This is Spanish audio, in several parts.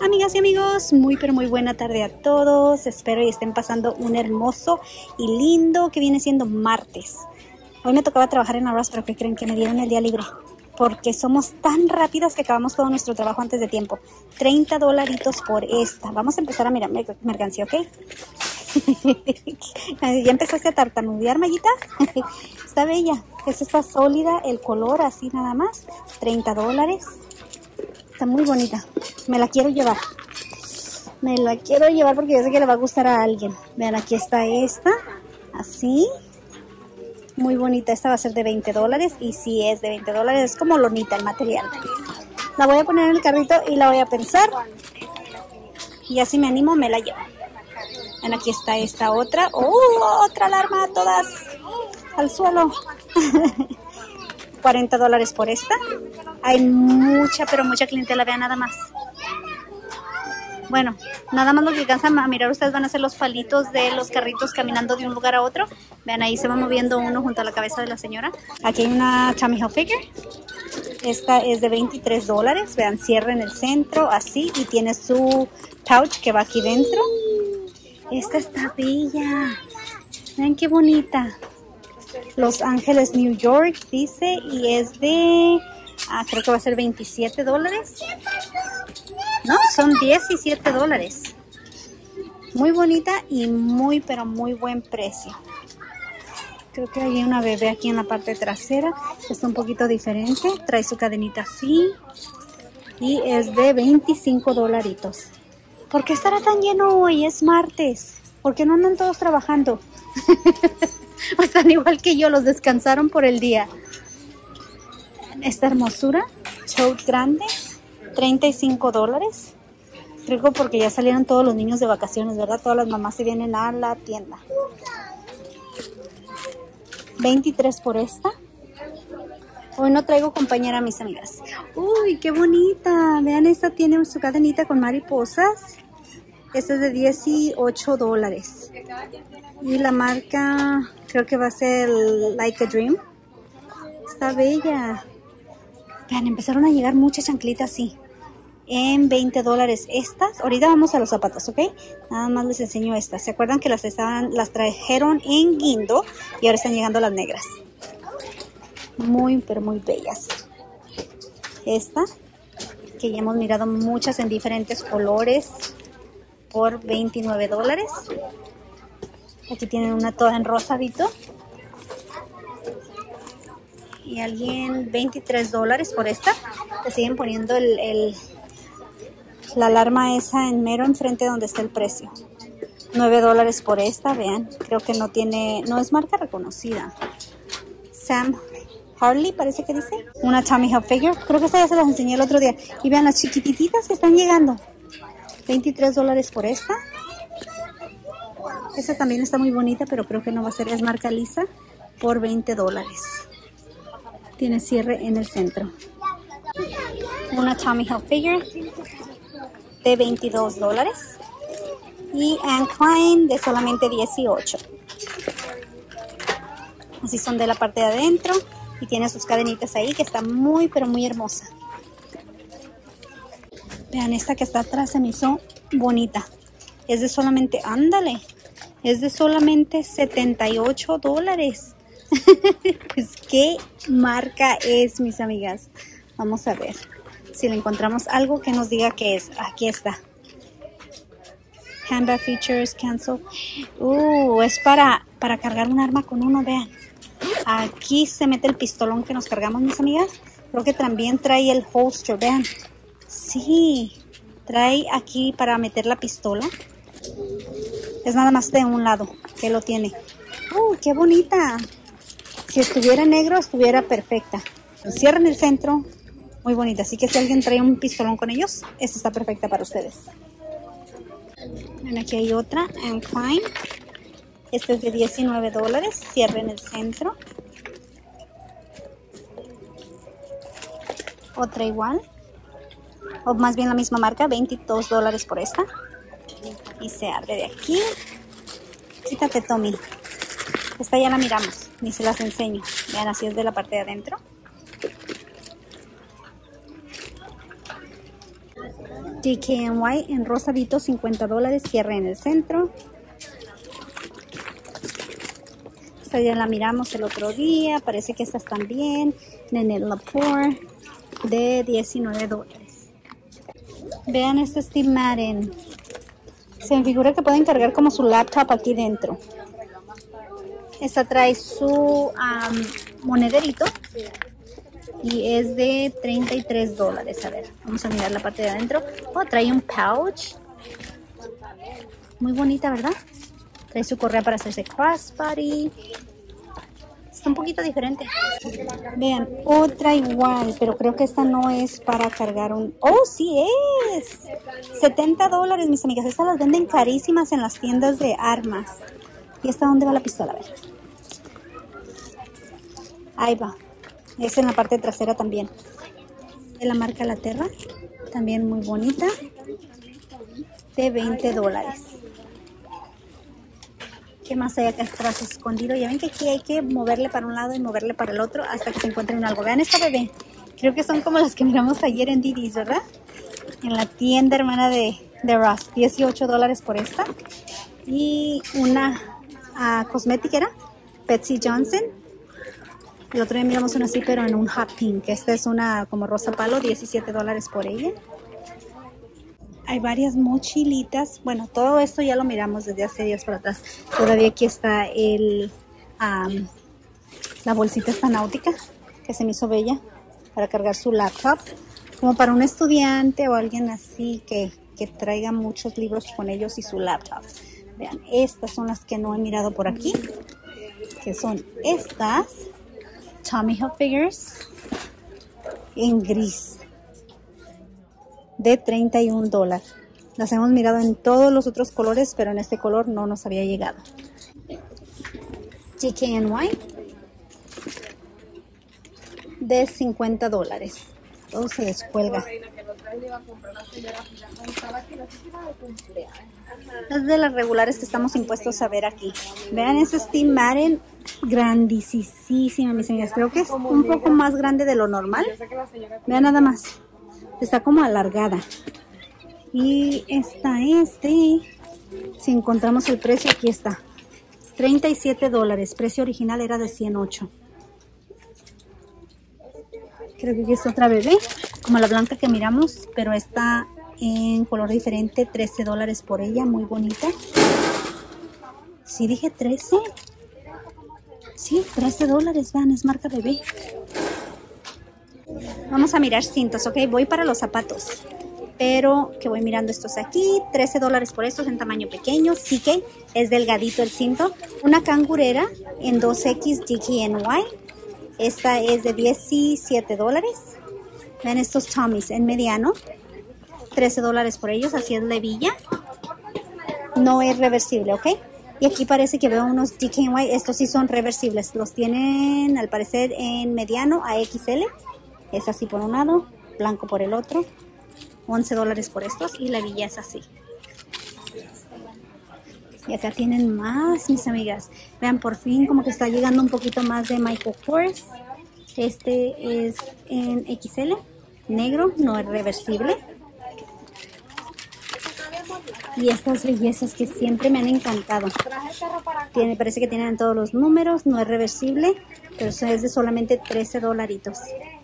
Amigas y amigos, muy pero muy buena tarde a todos. Espero y estén pasando un hermoso y lindo que viene siendo martes. Hoy me tocaba trabajar en horas, pero ¿qué creen? Que me dieron el día libre. Porque somos tan rápidas que acabamos todo nuestro trabajo antes de tiempo. $30 por esta. Vamos a empezar a mirar mercancía, ¿ok? ¿Ya empezaste a tartamudear, Mayita? Está bella. Esta está sólida, el color así nada más. $30. Está muy bonita. Me la quiero llevar. Me la quiero llevar porque yo sé que le va a gustar a alguien. Vean, aquí está esta. Así. Muy bonita. Esta va a ser de $20. Y sí es de $20. Es como lonita el material. La voy a poner en el carrito y la voy a pensar. Y así me animo, me la llevo. Ven, aquí está esta otra. ¡Oh! Otra alarma. Todas al suelo. $40 por esta. Hay mucha, pero mucha clientela. Vean nada más. Bueno, nada más lo que alcanzan a mirar ustedes van a ser los palitos de los carritos caminando de un lugar a otro. Vean, ahí se va moviendo uno junto a la cabeza de la señora. Aquí hay una Tommy Hilfiger. Esta es de $23. Vean, cierra en el centro, así. Y tiene su pouch que va aquí dentro. Esta está bella. Vean qué bonita. Los Ángeles, New York, dice. Y es de... creo que va a ser $27. No, son $17. Muy bonita y muy, pero muy buen precio. Creo que hay una bebé aquí en la parte trasera. Está un poquito diferente. Trae su cadenita así. Y es de $25. ¿Por qué estará tan lleno hoy? Es martes. ¿Por qué no andan todos trabajando? O están igual que yo, los descansaron por el día. Esta hermosura, tote grande, $35. Creo que porque ya salieron todos los niños de vacaciones, ¿verdad? Todas las mamás se vienen a la tienda. $23 por esta. Hoy no traigo compañera, mis amigas. ¡Uy, qué bonita! Vean, esta tiene su cadenita con mariposas. Esta es de $18. Y la marca, creo que va a ser Like a Dream. Está bella. Vean, empezaron a llegar muchas chanclitas así. En $20 estas. Ahorita vamos a los zapatos, ¿ok? Nada más les enseño estas. ¿Se acuerdan que las trajeron en guindo? Y ahora están llegando las negras. Muy, pero muy bellas. Esta, que ya hemos mirado muchas en diferentes colores. Por $29. Aquí tienen una toda en rosadito. Y alguien $23 por esta. Le siguen poniendo la alarma esa en mero enfrente donde está el precio. $9 por esta, vean. Creo que no es marca reconocida. Sam Harley parece que dice. Una Tommy Hilfiger. Creo que esta ya se las enseñé el otro día. Y vean las chiquititas que están llegando. $23 por esta. Esta también está muy bonita, pero creo que no va a ser. Es marca Lisa por $20. Tiene cierre en el centro. Una Tommy Hilfiger de $22. Y Anne Klein de solamente $18. Así son de la parte de adentro. Y tiene sus cadenitas ahí que está muy, pero muy hermosa. Vean, esta que está atrás se me hizo bonita. Es de solamente, ándale, es de solamente $78. Pues, ¿qué marca es, mis amigas? Vamos a ver si le encontramos algo que nos diga qué es. Aquí está. Handbag features, cancel. Es para cargar un arma con uno, vean. Aquí se mete el pistolón que nos cargamos, mis amigas. Creo que también trae el holster, vean. Sí, trae aquí para meter la pistola. Es nada más de un lado que lo tiene. ¡Qué bonita! Si estuviera negro, estuviera perfecta. Cierra en el centro. Muy bonita. Así que si alguien trae un pistolón con ellos, esta está perfecta para ustedes. Ven, aquí hay otra. Anne Klein. Esta es de $19. Cierra en el centro. Otra igual. O más bien la misma marca, $22 por esta. Y se abre de aquí. Quítate, Tommy. Esta ya la miramos, ni se las enseño. Vean, así es de la parte de adentro. DKNY en rosadito, $50. Cierre en el centro. Esta ya la miramos el otro día. Parece que estas también. Nenette Lepore de $19. Vean este Steve Madden. Se me figura que pueden cargar como su laptop aquí dentro. Esta trae su monederito. Y es de $33. A ver, vamos a mirar la parte de adentro. Oh, trae un pouch. Muy bonita, ¿verdad? Trae su correa para hacerse crossbody. Está un poquito diferente. Vean, otra igual, pero creo que esta no es para cargar un... ¡Oh, sí es! $70, mis amigas. Estas las venden carísimas en las tiendas de armas. ¿Y esta dónde va la pistola? A ver. Ahí va. Es en la parte trasera también. De la marca Laterra. También muy bonita. De $20. ¿Qué más hay acá atrás escondido? Ya ven que aquí hay que moverle para un lado y moverle para el otro hasta que se encuentren algo. Vean esta bebé. Creo que son como las que miramos ayer en Didi's, ¿verdad? En la tienda hermana de Ross. $18 por esta. Y una cosmética era Betsy Johnson. El otro día miramos una así, pero en un hot pink. Esta es una como rosa palo, $17 por ella. Hay varias mochilitas. Bueno, todo esto ya lo miramos desde hace días para atrás. Todavía aquí está la bolsita esta náutica que se me hizo bella para cargar su laptop. Como para un estudiante o alguien así que traiga muchos libros con ellos y su laptop. Vean, estas son las que no he mirado por aquí. Que son estas. Tommy Hilfigers en gris. De $31. Las hemos mirado en todos los otros colores, pero en este color no nos había llegado. DKNY de $50. Todo se descuelga. Es de las regulares que estamos impuestos a ver aquí. Vean ese Steve Madden grandísima, mis amigas. Creo que es un poco más grande de lo normal. Vean nada más. Está como alargada. Y esta es de... Si encontramos el precio, aquí está. $37. Precio original era de $108. Creo que es otra bebé. Como la blanca que miramos. Pero está en color diferente. $13 por ella. Muy bonita. ¿Sí dije 13? Sí, $13. Vean, es marca bebé. Vamos a mirar cintos, ok. Voy para los zapatos. Pero que voy mirando estos aquí. $13 por estos en tamaño pequeño. Sí que es delgadito el cinto. Una cangurera en 2X DKNY. Esta es de $17. Vean estos Tommys en mediano. $13 por ellos. Así es la hebilla. No es reversible, ok. Y aquí parece que veo unos DKNY. Estos sí son reversibles. Los tienen al parecer en mediano a XL. Es así por un lado, blanco por el otro. $11 por estos y la hebilla es así. Y acá tienen más, mis amigas. Vean, por fin como que está llegando un poquito más de Michael Kors. Este es en XL, negro, no es reversible. Y estas bellezas que siempre me han encantado. Parece que tienen todos los números, no es reversible, pero es de solamente $13.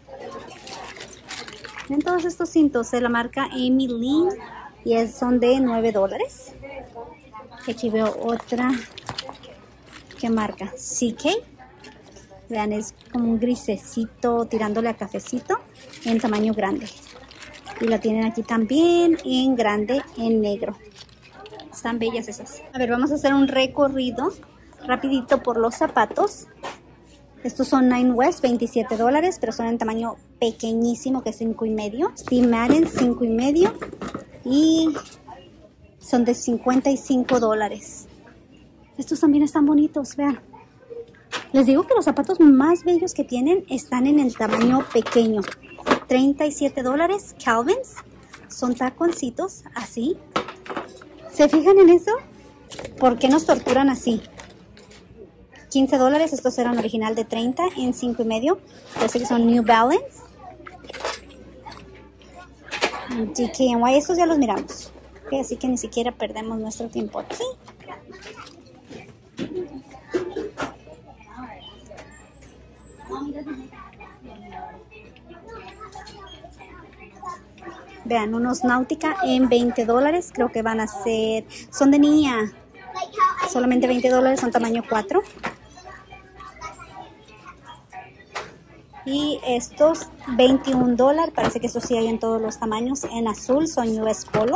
Ven todos estos cintos de la marca Amy Lynn y son de $9. Aquí veo otra. ¿Qué marca? CK. Vean, es como un grisecito tirándole a cafecito en tamaño grande. Y la tienen aquí también en grande, en negro. Están bellas esas. A ver, vamos a hacer un recorrido rapidito por los zapatos. Estos son Nine West, $27, pero son en tamaño pequeñísimo, que es 5,5. Steve Madden, 5,5. Y son de $55. Estos también están bonitos, vean. Les digo que los zapatos más bellos que tienen están en el tamaño pequeño. $37, Calvins. Son taconcitos, así. ¿Se fijan en eso? ¿Por qué nos torturan así? $15, estos eran original de $30 en 5,5. Parece que son New Balance. DKNY, estos ya los miramos. Okay, así que ni siquiera perdemos nuestro tiempo aquí. Vean, unos Nautica en $20. Creo que van a ser... Son de niña. Solamente $20, son tamaño 4. Y estos $21. Parece que estos sí hay en todos los tamaños. En azul son US Polo.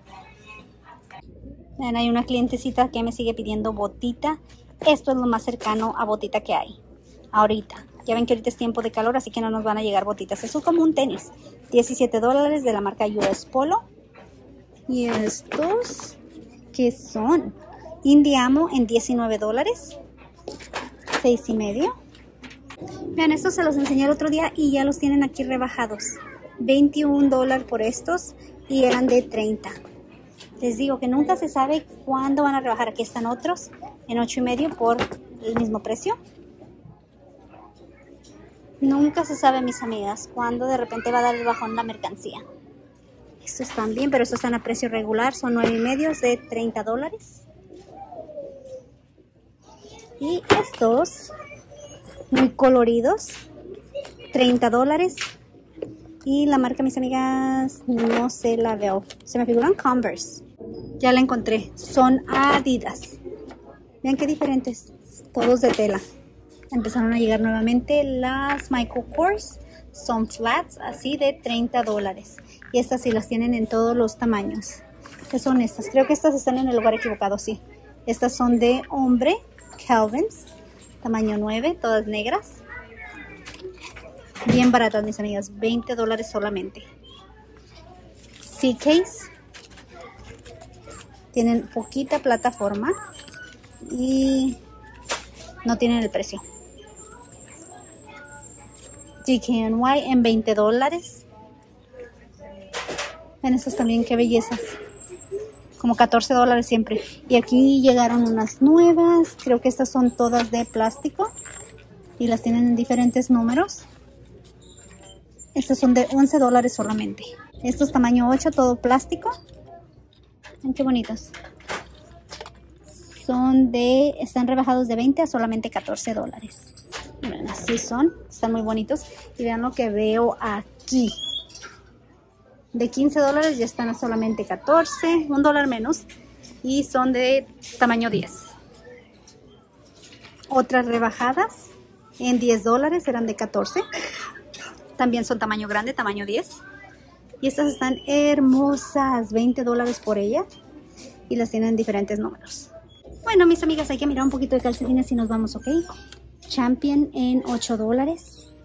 Vean, hay una clientecita que me sigue pidiendo botita. Esto es lo más cercano a botita que hay ahorita. Ya ven que ahorita es tiempo de calor, así que no nos van a llegar botitas. Eso es como un tenis. $17 de la marca US Polo. Y estos, ¿qué son? Indiamo en $19. 6,5. Vean, estos se los enseñé el otro día y ya los tienen aquí rebajados. $21 por estos y eran de 30. Les digo que nunca se sabe cuándo van a rebajar. Aquí están otros en 8,5 por el mismo precio. Nunca se sabe, mis amigas, cuándo de repente va a dar el bajón la mercancía. Estos están bien, pero estos están a precio regular. Son 9,5 de $30. Y estos, muy coloridos, $30. Y la marca, mis amigas, no se la veo. Se me figuran Converse. Ya la encontré. Son Adidas. Vean qué diferentes. Todos de tela. Empezaron a llegar nuevamente las Michael Kors. Son flats, así de $30. Y estas sí las tienen en todos los tamaños. ¿Qué son estas? Creo que estas están en el lugar equivocado, sí. Estas son de hombre, Calvins. Tamaño 9, todas negras. Bien baratas, mis amigas. $20 solamente. C-Case. Tienen poquita plataforma. Y no tienen el precio. DKNY en $20. Ven estos también, qué bellezas. Como $14 siempre. Y aquí llegaron unas nuevas. Creo que estas son todas de plástico. Y las tienen en diferentes números. Estos son de $11 solamente. Estos tamaño 8, todo plástico. Ven qué bonitos. Están rebajados de 20 a solamente $14. Miren, así son. Están muy bonitos. Y vean lo que veo aquí. De $15 ya están a solamente 14. $1 menos. Y son de tamaño 10. Otras rebajadas en $10. Eran de 14. También son tamaño grande, tamaño 10. Y estas están hermosas. $20 por ella. Y las tienen en diferentes números. Bueno, mis amigas, hay que mirar un poquito de calcetines y nos vamos, ¿ok? Champion en $8.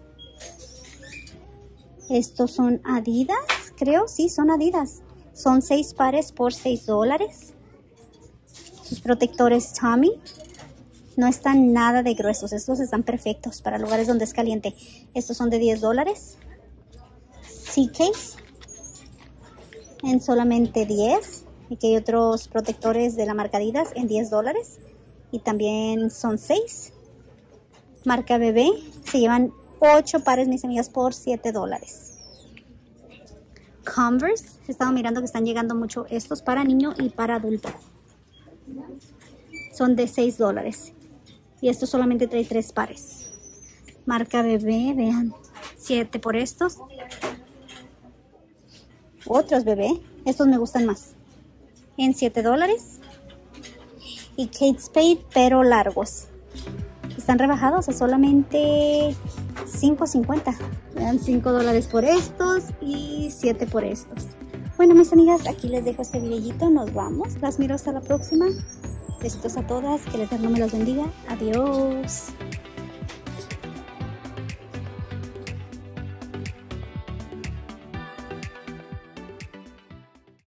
Estos son Adidas, creo. Sí, son Adidas. Son 6 pares por $6. Sus protectores Tommy. No están nada de gruesos. Estos están perfectos para lugares donde es caliente. Estos son de $10. C-Case en solamente 10. Y que hay otros protectores de la marca Adidas en $10. Y también son 6. Marca bebé. Se llevan 8 pares, mis amigas, por $7. Converse. He estado mirando que están llegando mucho estos para niño y para adulto. Son de $6. Y estos solamente trae 3 pares. Marca bebé, vean. 7 por estos. Otros bebé. Estos me gustan más. En $7. Y Kate Spade, pero largos. Están rebajados a solamente $5.50. Me dan $5 por estos y 7 por estos. Bueno, mis amigas, aquí les dejo este videito. Nos vamos. Las miro hasta la próxima. Besitos a todas. Que el Eterno me los bendiga. Adiós.